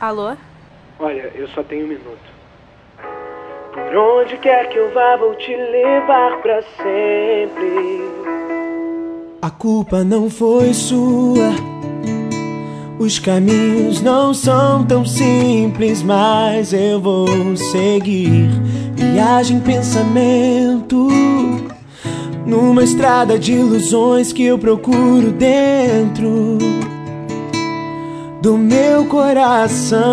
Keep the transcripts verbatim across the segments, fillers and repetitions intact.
Alô? Olha, eu só tenho um minuto. Por onde quer que eu vá, vou te levar pra sempre. A culpa não foi sua. Os caminhos não são tão simples, mas eu vou seguir. Viagem, pensamento, numa estrada de ilusões que eu procuro dentro do meu coração.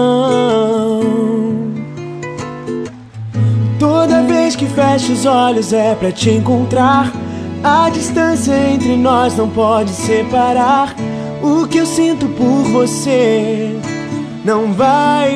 Toda vez que fecho os olhos é pra te encontrar. A distância entre nós não pode separar. O que eu sinto por você não vai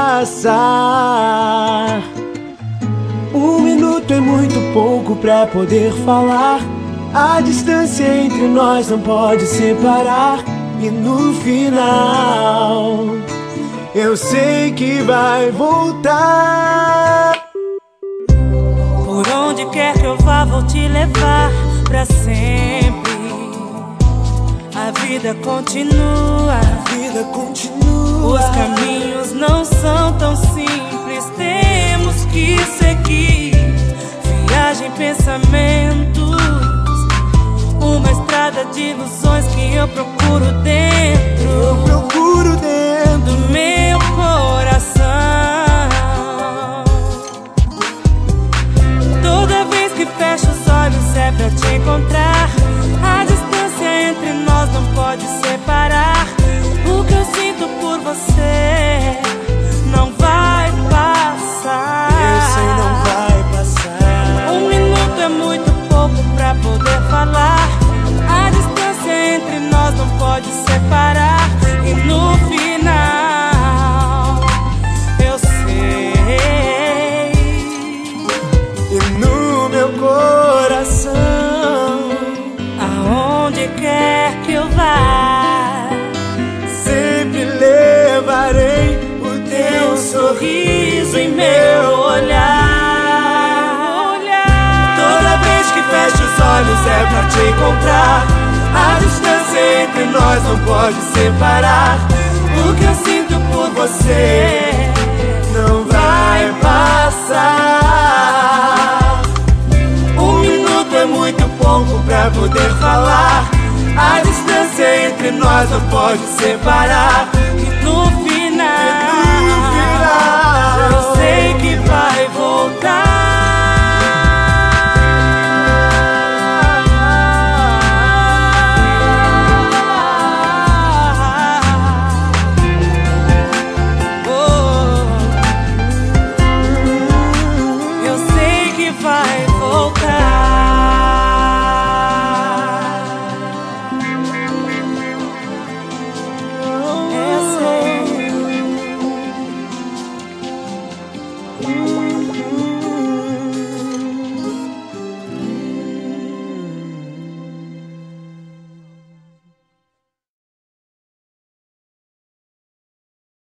passar. Um minuto é muito pouco pra poder falar. A distância entre nós não pode separar. E no final eu sei que vai voltar. Por onde quer que eu vá, vou te levar pra sempre. A vida continua, a vida continua. Os caminhos não são tão simples, temos que seguir. Viagem, pensamentos, uma estrada de ilusões que eu procuro dentro. Eu procuro dentro do meu coração. Toda vez que fecho os olhos é pra te encontrar. A distância entre nós não pode separar. O que eu sinto por você não vai passar. Eu sei, não vai passar. Um minuto é muito pouco pra poder falar. A distância entre nós não pode separar. E no final eu sei. E no meu coração, aonde quer que eu vá, sempre levarei o teu sorriso em meu olhar. Toda vez que fecho os olhos é pra te encontrar. A distância entre nós não pode separar. O que eu sinto por você não vai passar. Um minuto é muito pouco pra poder falar. A distância entre nós não pode separar.